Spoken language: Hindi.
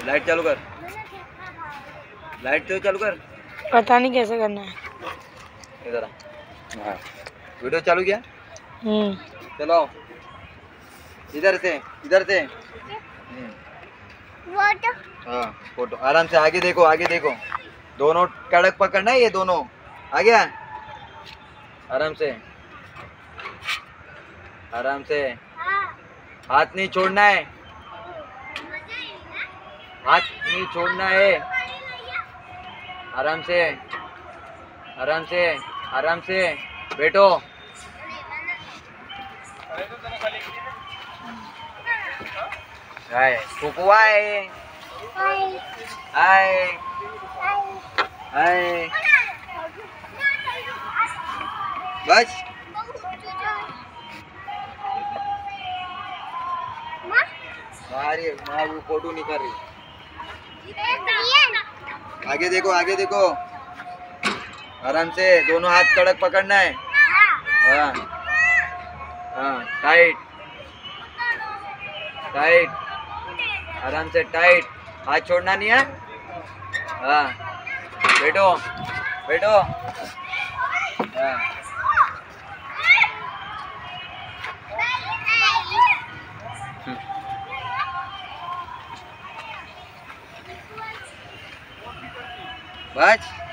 लाइट चालू कर, लाइट तो चालू कर। पता नहीं कैसे करना है। इधर आ। हाँ, वीडियो चालू किया। चलो इधर से, इधर से। हाँ फोटो आराम से आगे देखो, आगे देखो। दोनों कड़क पकड़ना है, ये दोनों आ गया। आराम से, आराम से। हाथ नहीं छोड़ना है, हाथ नहीं छोड़ना है। आराम से, आराम से, आराम से बैठो। हाय कुकू, हाय हाय हाय। बस माँ वो फोटो नहीं कर रही। आगे देखो, आगे देखो। आराम से, दोनों हाथ कड़क पकड़ना है। हाँ हाँ, टाइट टाइट, आराम से टाइट। हाथ छोड़ना नहीं है। हाँ बैठो, बैठो। हाँ बस।